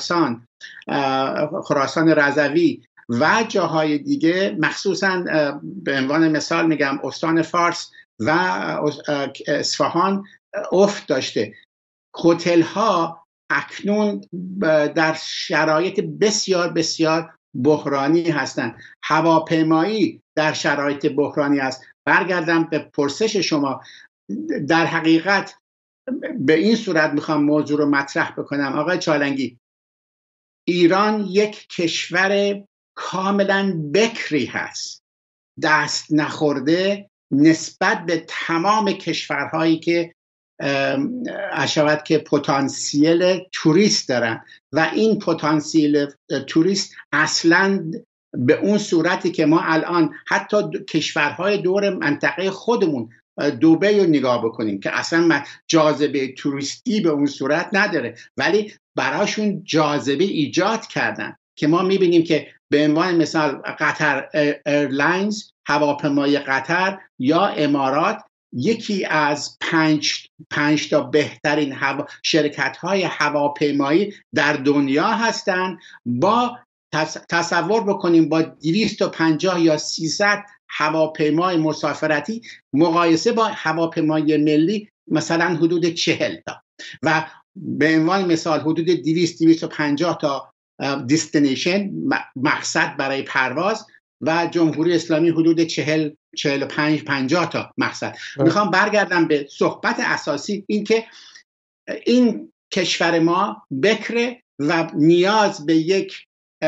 خراسان رضوی و جاهای دیگه، مخصوصا به عنوان مثال میگم استان فارس و اصفهان افت داشته. هتل ها اکنون در شرایط بسیار بسیار بحرانی هستند. هواپیمایی در شرایط بحرانی است. برگردم به پرسش شما، در حقیقت به این صورت میخوام موضوع رو مطرح بکنم آقای چالنگی. ایران یک کشور کاملا بکری هست، دست نخورده نسبت به تمام کشورهایی که اشارت که پتانسیل توریست دارن و این پتانسیل توریست اصلا به اون صورتی که ما الان حتی کشورهای دور منطقه خودمون دبی رو نگاه بکنیم که اصلا جاذبه توریستی به اون صورت نداره ولی براشون جاذبه ایجاد کردن که ما میبینیم که به عنوان مثال قطر ایرلاینز، هواپیمای قطر یا امارات یکی از پنج تا بهترین شرکت‌های هواپیمایی در دنیا هستند. با تصور بکنیم با 250 یا 300 هواپیمای مسافرتی مقایسه با هواپیمای ملی مثلا حدود 40 تا و به عنوان مثال حدود 200-250 تا دستینیشن مقصد برای پرواز و جمهوری اسلامی حدود 40-45-50 تا مقصد. میخوام برگردم به صحبت اساسی، این که این کشور ما بکره و نیاز به یک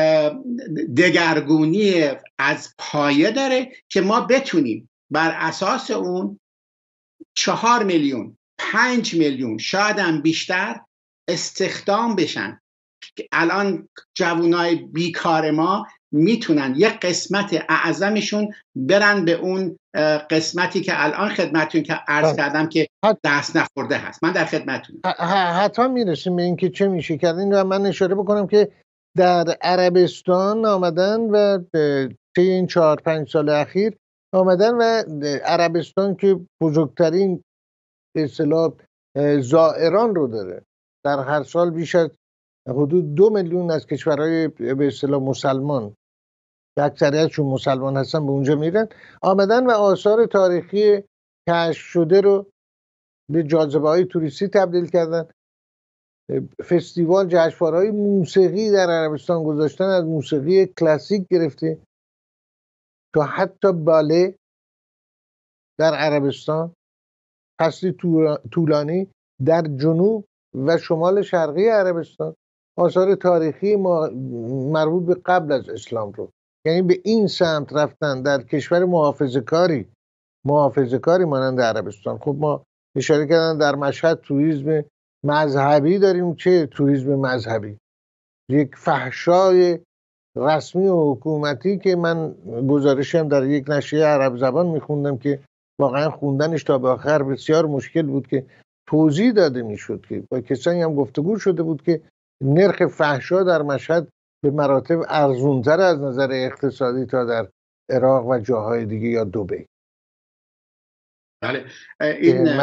دگرگونی از پایه داره که ما بتونیم بر اساس اون 4 میلیون 5 میلیون شاید هم بیشتر استخدام بشن. الان جوانای بیکار ما میتونن یک قسمت اعظمشون برن به اون قسمتی که الان خدمتون که عرض کردم که دست نخورده هست. من در خدمتون حتی میرسیم به این که چه میشه کرد. این رو من اشاره بکنم که در عربستان آمدن و طی این 4-5 سال اخیر آمدن و عربستان که بزرگترین به اصطلاح زائران رو داره، در هر سال بیش از حدود 2 میلیون از کشورهای به اصطلاح مسلمان که اکثریتشون مسلمان هستن به اونجا میرن، آمدن و آثار تاریخی کشف شده رو به جاذبه‌های توریستی تبدیل کردن فستیوال جشنواره‌های موسیقی در عربستان گذاشتن، از موسیقی کلاسیک گرفته تا حتی باله در عربستان، فصلی طولانی در جنوب و شمال شرقی عربستان، آثار تاریخی مربوط به قبل از اسلام رو، یعنی به این سمت رفتن در کشور محافظه‌کاری مانند عربستان. خب ما اشاره کردن در مشهد توریسم مذهبی داریم. چه توریسم مذهبی؟ یک فحشای رسمی و حکومتی که من گزارشم در یک نشریه عرب زبان میخوندم که واقعا خوندنش تا به آخر بسیار مشکل بود، که توضیح داده میشد که با کسانی هم گفتگو شده بود که نرخ فحشا در مشهد به مراتب ارزونتر از نظر اقتصادی تا در عراق و جاهای دیگه یا دبی. بله، این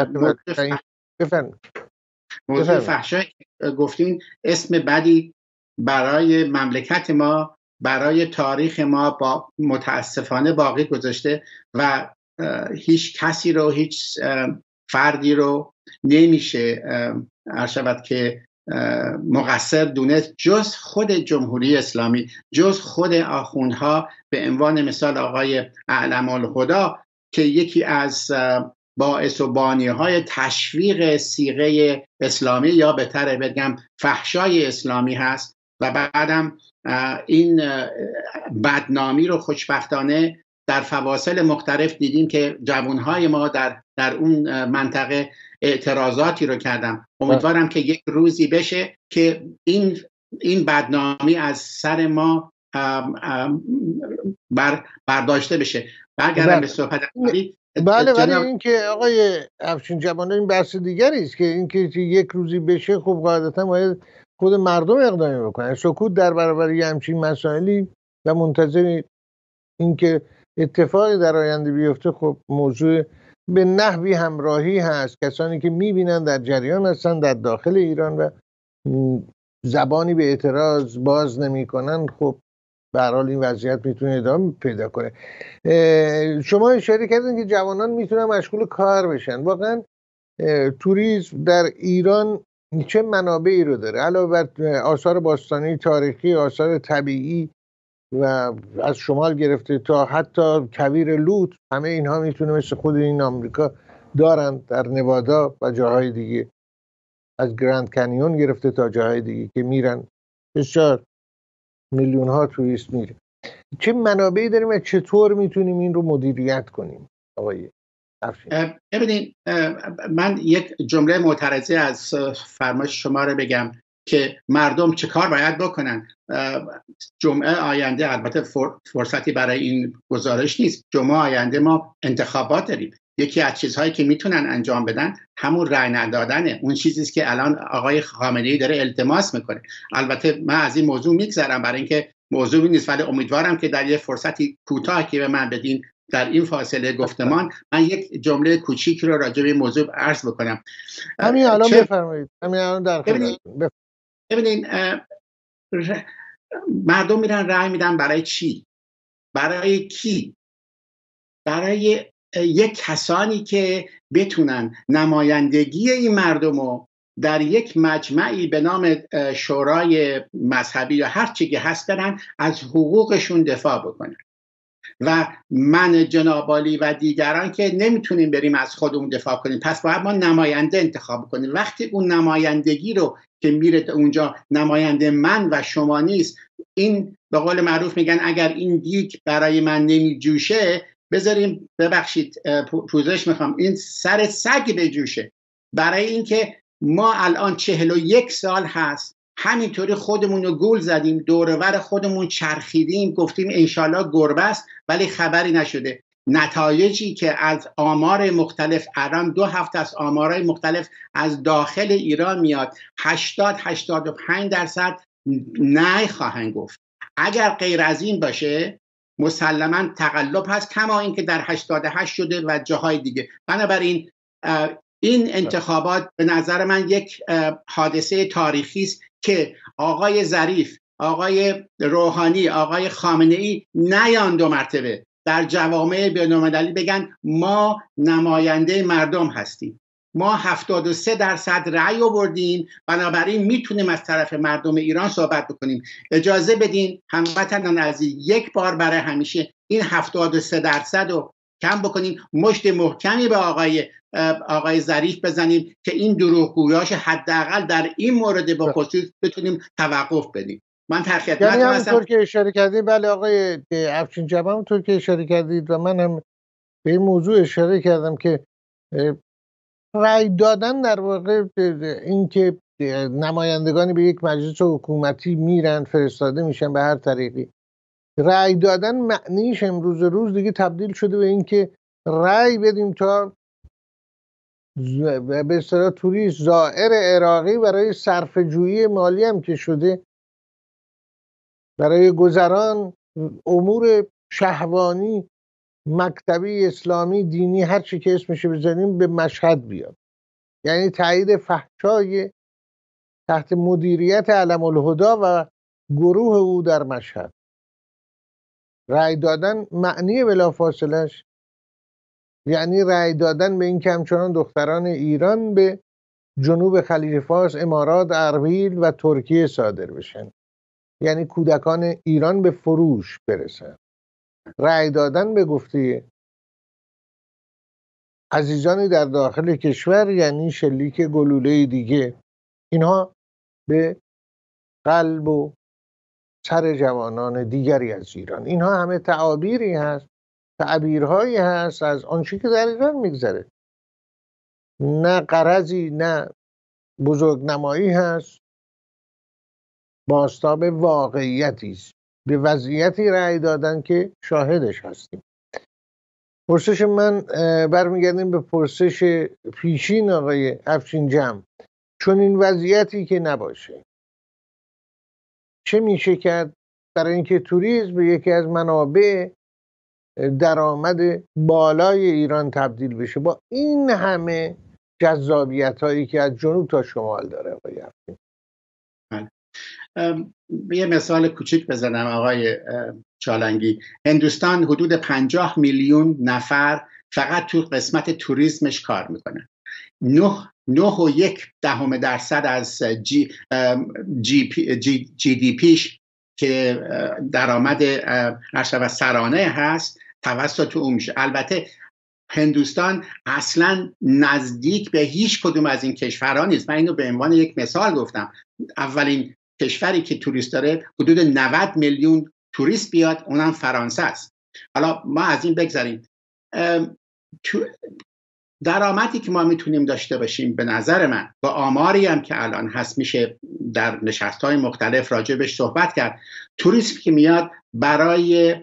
موضوع فحشا گفتین اسم بدی برای مملکت ما، برای تاریخ ما با متاسفانه باقی گذاشته و هیچ کسی رو، هیچ فردی رو نمیشه عرض که مقصر دونست جز خود جمهوری اسلامی، جز خود آخوندها، به عنوان مثال آقای اعلم الهدی که یکی از باعث و بانی‌های تشویق صیغه اسلامی یا بهتره بگم فحشای اسلامی هست و بعدم این بدنامی رو خوشبختانه در فواصل مختلف دیدیم که جوانهای ما در اون منطقه اعتراضاتی رو کردن. امیدوارم که یک روزی بشه که این بدنامی از سر ما برداشته بشه. برگردم به صحبت اولی. بله، ولی این که آقای افشین جوانه این بحث دیگری است که این که یک روزی بشه، خب قاعدتا باید خود مردم اقدامی بکنن. سکوت در برابر یه همچین مسائلی و منتظر این که اتفاقی در آینده بیفته، خب موضوع به نحوی همراهی هست. کسانی که میبینن در جریان هستن در داخل ایران و زبانی به اعتراض باز نمیکنن، خب به هر حال این وضعیت میتونه ادامه پیدا کنه. شما اشاره کردین که جوانان میتونن مشغول کار بشن. واقعا توریسم در ایران چه منابعی رو داره؟ علاوه بر آثار باستانی تاریخی، آثار طبیعی و از شمال گرفته تا حتی کویر لوت، همه اینها میتونه مثل خود این آمریکا دارن در نوادا و جاهای دیگه، از گراند کانیون گرفته تا جاهای دیگه که میرن بسیار میلیون ها توریست میره. چه منابعی داریم و چطور میتونیم این رو مدیریت کنیم آقای افشین؟ ببینید، من یک جمله معترضه از فرمایش شما رو بگم که مردم چه کار باید بکنن. جمعه آینده، البته فرصتی برای این گزارش نیست، جمعه آینده ما انتخابات داریم. یکی از چیزهایی که میتونن انجام بدن همون رأی ندادنه. اون چیزیست که الان آقای خامنه‌ای داره التماس میکنه. البته من از این موضوع میگذرم برای اینکه موضوعی نیست، ولی امیدوارم که در یه فرصتی کوتاه که به من بدین در این فاصله گفتمان من یک جمله کوچیک رو راجع به این موضوع عرض بکنم. همین الان بفرمایید. همین الان در ببینید مردم میرن رأی میدن برای چی؟ برای کی؟ برای یک کسانی که بتونن نمایندگی این مردم رو در یک مجمعی به نام شورای مذهبی یا هر چی که هست برن از حقوقشون دفاع بکنن. و من، جناب عالی و دیگران که نمیتونیم بریم از خودمون دفاع کنیم، پس باید ما نماینده انتخاب کنیم. وقتی اون نمایندگی رو که میره اونجا نماینده من و شما نیست، این به قول معروف میگن اگر این دیگ برای من نمیجوشه بذاریم، ببخشید پوزش میخوام، این سر سگ بجوشه. برای اینکه ما الان 41 سال هست همینطوری خودمون رو گول زدیم، دورور خودمون چرخیدیم، گفتیم انشالله گربه است، ولی خبری نشده. نتایجی که از آمار مختلف، الان 2 هفته از آمارهای مختلف از داخل ایران میاد، 80-85% نه خواهند گفت. اگر غیر از این باشه مسلماً تقلب هست، کما این که در 88 شده و جاهای دیگه. بنابراین این انتخابات به نظر من یک حادثه تاریخی است که آقای ظریف، آقای روحانی، آقای خامنه‌ای نیان 2 مرتبه در جوامع بین‌المللی بگن ما نماینده مردم هستیم. ما 73% رأی آوردیم، بنابراین میتونیم از طرف مردم ایران صحبت بکنیم. اجازه بدین هموطنان عزیز یک بار برای همیشه این 73% رو کم بکنیم، مشت محکمی به آقای ظریف بزنیم که این دروغگویاش حداقل در این مورد به خصوص بتونیم توقف بدیم. من در خدمتتون یعنی هستم. همونطور که اشاره کردید، بله آقای افشین‌جمع، همونطور که اشاره کردید و من هم به این موضوع اشاره کردم که رأی دادن در واقع این که نمایندگانی به یک مجلس حکومتی میرن، فرستاده میشن به هر طریقی، رأی دادن معنیش امروز روز دیگه تبدیل شده به این که رأی بدیم تا به اصطلاح توریست زائر عراقی برای صرفه‌جویی مالی هم که شده، برای گذران امور شهوانی، مکتبی، اسلامی، دینی، هر چی که اسمش بزنیم به مشهد بیاد. یعنی تایید فحشای تحت مدیریت علم الهدا و گروه او در مشهد. رأی دادن معنی بلافاصله‌اش یعنی رأی دادن به این که همچنان دختران ایران به جنوب خلیج فارس، امارات، اربیل و ترکیه صادر بشن، یعنی کودکان ایران به فروش برسن. رأی دادن به گفته عزیزانی در داخل کشور یعنی شلیک گلوله دیگه، اینها به قلب و سر جوانان دیگری از ایران. اینها همه تعابیری هست، تعبیرهایی هست از آنچه که در ایران میگذره. نه غرضی نه بزرگنمایی هست، بازتاب واقعیتی است. به وضعیتی رأی دادن که شاهدش هستیم. پرسش من برمیگردیم به پرسش پیشین آقای افشین‌جمع. چون این وضعیتی که نباشه، چه میشه کرد برای اینکه توریسم به یکی از منابع درآمد بالای ایران تبدیل بشه با این همه جذابیت هایی که از جنوب تا شمال داره آقای افشین؟ یه مثال کوچیک بزنم آقای چالنگی. هندوستان حدود 50 میلیون نفر فقط تو قسمت توریسمش کار میکنن. 9.1% از جی دی پیش که درآمد سرانه هست توسط اون میشه. البته هندوستان اصلا نزدیک به هیچ کدوم از این کشورها نیست. من اینو به عنوان یک مثال گفتم. اولین کشوری که توریست داره حدود 90 میلیون توریست بیاد، اونم فرانسه است. حالا ما از این بگذاریم. درآمدی که ما میتونیم داشته باشیم به نظر من با آماری هم که الان هست میشه در نشست‌های مختلف راجبش صحبت کرد. توریسم که میاد برای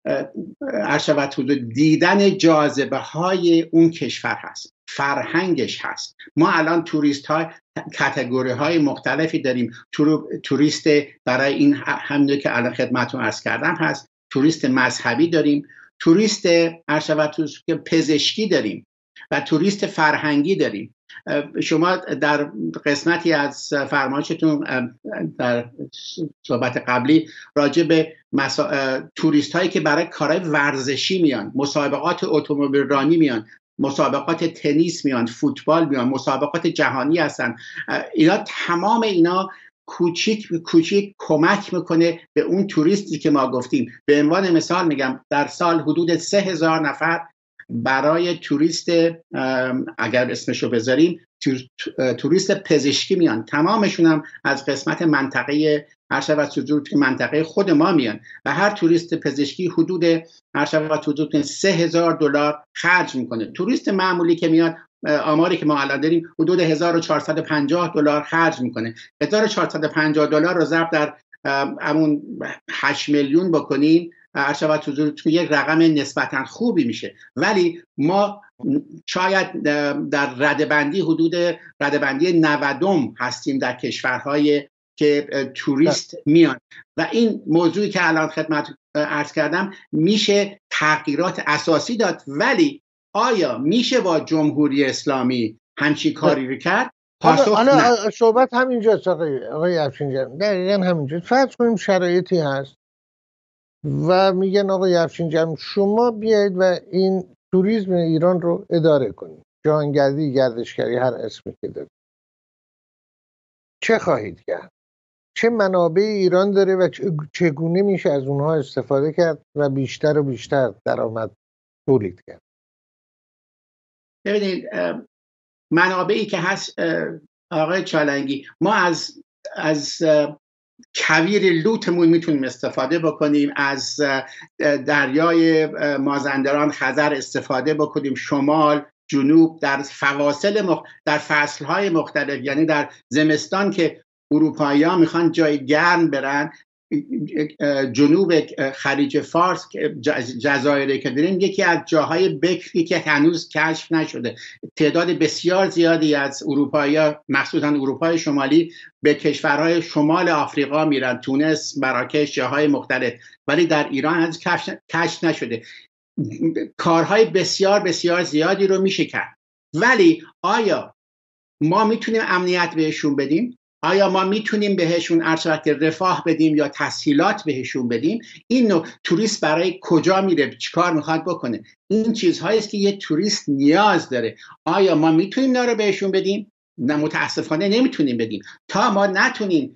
دیدن جاذبه های اون کشور هست، فرهنگش هست. ما الان توریست های کاتگوری های مختلفی داریم. توریست برای این همونی که الان خدمتتون عرض کردم هست، توریست مذهبی داریم، توریست پزشکی داریم و توریست فرهنگی داریم. شما در قسمتی از فرمایشتون در صحبت قبلی راجع به توریست هایی که برای کارهای ورزشی میان، مسابقات اتومبیل رانی میان، مسابقات تنیس میان، فوتبال میان، مسابقات جهانی هستن، اینا تمام اینا کوچیک کمک میکنه به اون توریستی که ما گفتیم. به عنوان مثال میگم در سال حدود 3000 نفر برای توریست، اگر اسمشو بذاریم توریست پزشکی میان، تمامشون هم از قسمت منطقه منطقه خود ما میان و هر توریست پزشکی حدود $3000 خرج میکنه. توریست معمولی که میاد، آماری که ما الان داریم، حدود $1450 خرج میکنه. $1450 رو ضرب در همون 8 میلیون بکنیم، یک رقم نسبتا خوبی میشه. ولی ما شاید در ردبندی حدود ردبندی 90 هستیم در کشورهای که توریست میان و این موضوعی که الان خدمت عرض کردم میشه تغییرات اساسی داد. ولی آیا میشه با جمهوری اسلامی همچین کاری رو کرد؟ حالا صحبت همینجاست آقای افشین‌جمع، دقیقاً همینجاست. فرض کنیم شرایطی هست و میگن آقای افشین‌جمع شما بیاید و این توریسم ایران رو اداره کنید. جهانگردی، گردشگری، هر اسمی که دارید، چه خواهید کرد؟ چه منابع ایران داره و چگونه میشه از اونها استفاده کرد و بیشتر و بیشتر درآمد تولید کرد؟ ببینید، منابعی که هست آقای چالنگی، ما از کویر لوتمون میتونیم استفاده بکنیم، از دریای مازندران خزر استفاده بکنیم، شمال، جنوب، در در فصلهای مختلف، یعنی در زمستان که اروپایی‌ها میخوان جای گرم برن، جنوب خلیج فارس جزایری که داریم یکی از جاهای بکری که هنوز کشف نشده. تعداد بسیار زیادی از اروپایی‌ها، مخصوصا اروپای شمالی، به کشورهای شمال آفریقا میرن، تونس، مراکش، جاهای مختلف، ولی در ایران هنوز کشف نشده. کارهای بسیار بسیار زیادی رو میشه کرد، ولی آیا ما میتونیم امنیت بهشون بدیم؟ آیا ما میتونیم بهشون رفاه بدیم یا تسهیلات بهشون بدیم؟ این نوع توریست برای کجا میره، چیکار میخواد بکنه؟ این چیزهایی است که یه توریست نیاز داره. آیا ما میتونیم اینا رو بهشون بدیم؟ نه، متاسفانه نمیتونیم بدیم. تا ما نتونیم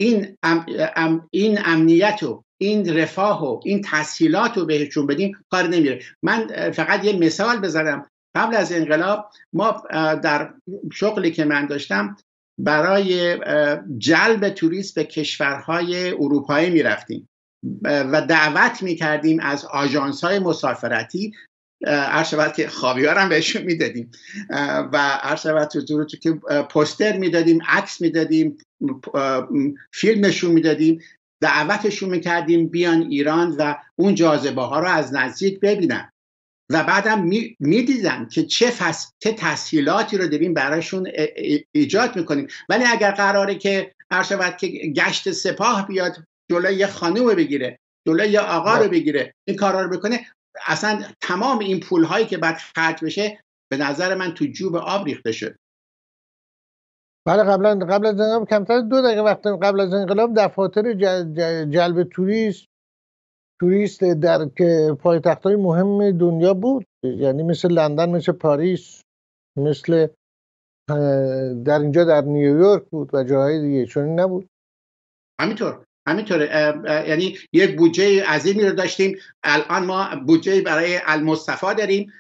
این امنیت و این رفاه و این تسهیلات رو بهشون بدیم، کار نمیره. من فقط یه مثال بزنم. قبل از انقلاب ما در شغلی که من داشتم برای جلب توریست به کشورهای اروپایی میرفتیم و دعوت میکردیم از آژانس‌های مسافرتی، عرض که خوابیار هم بهشون میدادیم و عرض که پوستر میدادیم، عکس میدادیم، فیلمشون میدادیم، دعوتشون میکردیم بیان ایران و اون جاذبه ها رو از نزدیک ببینن و بعدم میدیدن که چه تسهیلاتی رو داریم براشون ایجاد میکنیم. ولی اگر قراره که که گشت سپاه بیاد جلوی یه خانوم بگیره، جلوی یه آقا رو بگیره، این کارا رو بکنه، اصلا تمام این پول هایی که بعد خرج بشه به نظر من تو جوب آب ریخته شد. بله، قبل از انقلاب کمتر 2 دقیقه وقت قبل از انقلاب دفاتر جلب توریست در پایتخت‌های مهم دنیا بود، یعنی مثل لندن، مثل پاریس، مثل در اینجا در نیویورک بود و جاهای دیگه، چون نبود. همینطوره. یعنی یک بودجه عظیمی رو داشتیم. الان ما بودجه برای المصطفی داریم.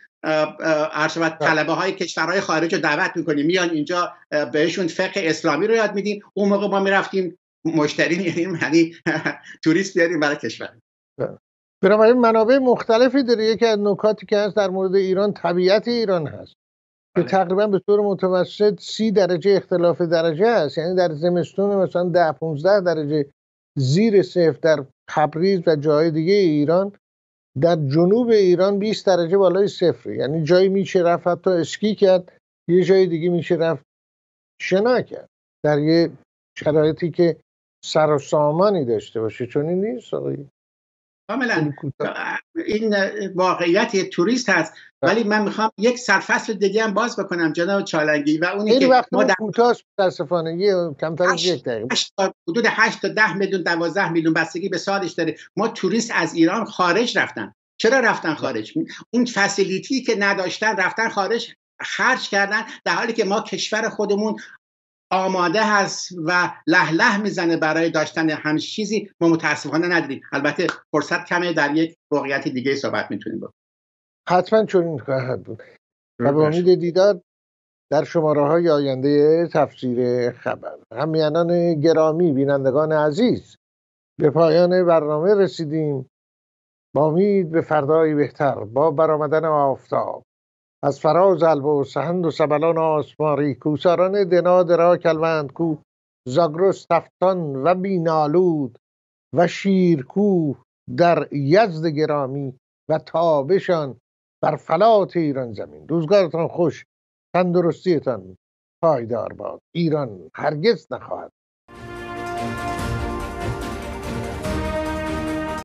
طلبه های کشورهای خارج رو دعوت میکنیم میان اینجا، بهشون فقه اسلامی رو یاد میدیم. اون موقع ما میرفتیم مشتری میاریم، یعنی توریست بیاریم برای کشور. بنابراین منابع مختلفی داره. یکی از نکاتی که هست در مورد ایران، طبیعت ایران هست که تقریبا به طور متوسط 30 درجه اختلاف درجه است. یعنی در زمستون مثلا 10-15 درجه زیر صفر در تبریز و جای دیگه ایران، در جنوب ایران 20 درجه بالای صفر. یعنی جایی میشه رفت حتی اسکی کرد، یه جای دیگه میشه رفت شنا کرد در یه شرایطی که سر و سامانی داشته باشه. چون این نیست آقای کاملا این واقعیت توریست هست. ولی من میخوام یک سرفصل دیگه هم باز بکنم جناب چالنگی و اونی که ما در کوتاست متاسفانه کمتر از 1 دقیقه، حدود 8 تا 10 میلیون 12 میلیون بستگی به سالش داره. ما توریست از ایران خارج رفتن. چرا رفتن خارج؟ اون فسیلیتی که نداشتن رفتن خارج، خرج کردن، در حالی که ما کشور خودمون آماده هست و له میزنه برای داشتن همین چیزی، ما متاسفانه نداریم. البته فرصت کمه، در یک واقعیت دیگه صحبت میتونیم بکنیم. حتما چنین خواهد بود. و به امید دیدار در شماره‌های آینده تفسیر خبر. همیهنان گرامی، بینندگان عزیز، به پایان برنامه رسیدیم. با امید به فردایی بهتر، با برآمدن آفتاب از فراز الب سهند و سبلان آسماری، کوساران دنا درا کلوند کو، زاگرس تفتان و بینالود و شیرکوه در یزد گرامی و تابشان بر فلات ایران زمین. روزگارتان خوش، تندرستیتان پایدار باد. ایران هرگز نخواهد